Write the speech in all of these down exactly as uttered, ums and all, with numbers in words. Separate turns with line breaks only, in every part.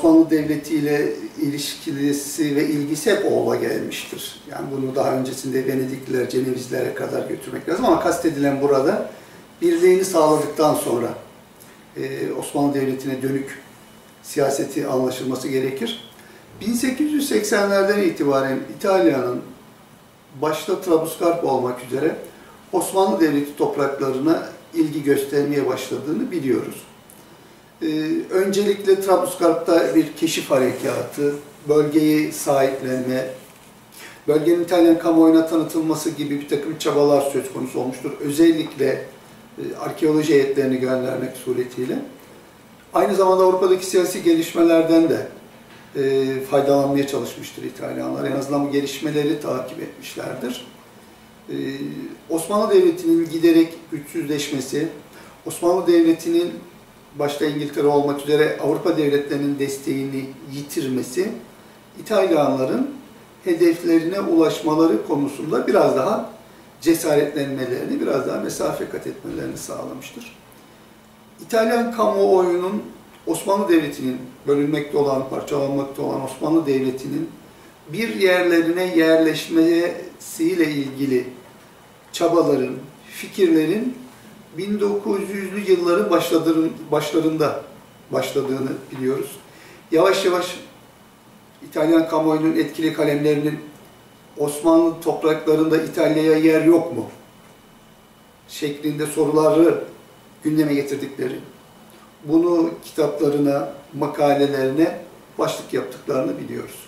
Osmanlı Devleti ile ilişkisi ve ilgisi hep oğla gelmiştir. Yani bunu daha öncesinde Venedikliler, Cenevizlere kadar götürmek lazım ama kastedilen burada birliğini sağladıktan sonra e, Osmanlı Devleti'ne dönük siyaseti anlaşılması gerekir. bin sekiz yüz seksenlerden itibaren İtalya'nın başta Trablusgarp olmak üzere Osmanlı Devleti topraklarına ilgi göstermeye başladığını biliyoruz. Ee, öncelikle Trablusgarp'ta bir keşif harekatı, bölgeyi sahiplenme, bölgenin İtalyan kamuoyuna tanıtılması gibi bir takım çabalar söz konusu olmuştur. Özellikle e, arkeoloji heyetlerini göndermek suretiyle. Aynı zamanda Avrupa'daki siyasi gelişmelerden de e, faydalanmaya çalışmıştır İtalyanlar. En azından bu gelişmeleri takip etmişlerdir. E, Osmanlı Devleti'nin giderek güçsüzleşmesi, Osmanlı Devleti'nin başta İngiltere olmak üzere Avrupa devletlerinin desteğini yitirmesi, İtalyanların hedeflerine ulaşmaları konusunda biraz daha cesaretlenmelerini, biraz daha mesafe kat etmelerini sağlamıştır. İtalyan kamuoyunun Osmanlı Devleti'nin bölünmekte olan, parçalanmakta olan Osmanlı Devleti'nin bir yerlerine yerleşmesiyle ilgili çabaların, fikirlerin bin dokuz yüzlü yılların başlarında başladığını biliyoruz. Yavaş yavaş İtalyan kamuoyunun etkili kalemlerinin Osmanlı topraklarında İtalya'ya yer yok mu şeklinde soruları gündeme getirdikleri, bunu kitaplarına, makalelerine başlık yaptıklarını biliyoruz.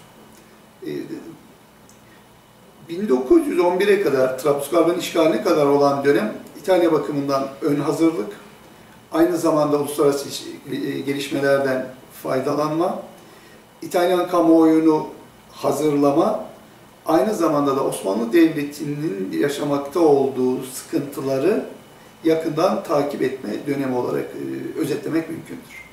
bin dokuz yüz on bire kadar, Trablusgarp'ın işgaline kadar olan dönem İtalya bakımından ön hazırlık, aynı zamanda uluslararası gelişmelerden faydalanma, İtalyan kamuoyunu hazırlama, aynı zamanda da Osmanlı Devleti'nin yaşamakta olduğu sıkıntıları yakından takip etme dönemi olarak özetlemek mümkündür.